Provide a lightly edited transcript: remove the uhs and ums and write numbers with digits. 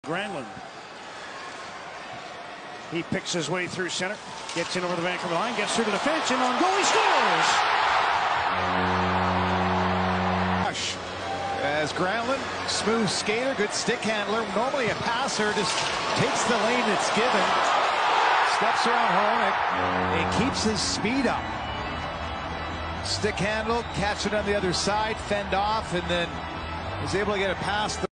Granlund. He picks his way through center, gets in over the Vancouver line, gets through to the fence, and on goal he scores! As Granlund, smooth skater, good stick handler, normally a passer, just takes the lane that's given, steps around Hronek, and keeps his speed up. Stick handle, catch it on the other side, fend off, and then is able to get it past the